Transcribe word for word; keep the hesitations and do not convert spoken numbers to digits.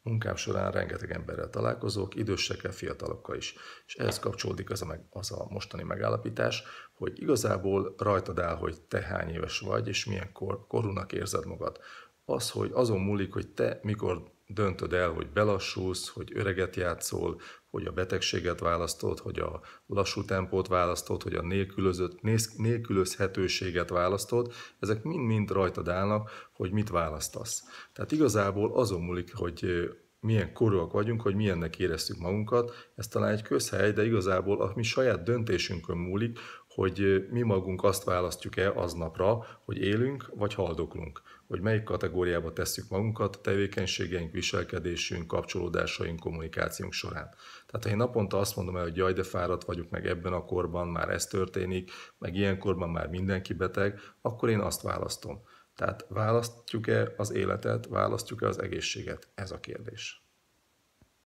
Munkám során rengeteg emberrel találkozok, idősekkel, fiatalokkal is. És ehhez kapcsolódik az a, meg, az a mostani megállapítás, hogy igazából rajtad áll, hogy te hány éves vagy, és milyen kor, korúnak érzed magad. Az, hogy azon múlik, hogy te mikor döntöd el, hogy belassulsz, hogy öreget játszol, hogy a betegséget választod, hogy a lassú tempót választod, hogy a nélkülözött, nélkülözhetőséget választod, ezek mind-mind rajtad állnak, hogy mit választasz. Tehát igazából azon múlik, hogy milyen korúak vagyunk, hogy milyennek érezzük magunkat. Ez talán egy közhely, de igazából a mi saját döntésünkön múlik, hogy mi magunk azt választjuk-e aznapra, hogy élünk vagy haldoklunk, hogy melyik kategóriába tesszük magunkat a tevékenységeink, viselkedésünk, kapcsolódásaink, kommunikációnk során. Tehát ha én naponta azt mondom el, hogy jaj, de fáradt vagyok, meg ebben a korban már ez történik, meg ilyen korban már mindenki beteg, akkor én azt választom. Tehát választjuk-e az életet, választjuk-e az egészséget? Ez a kérdés.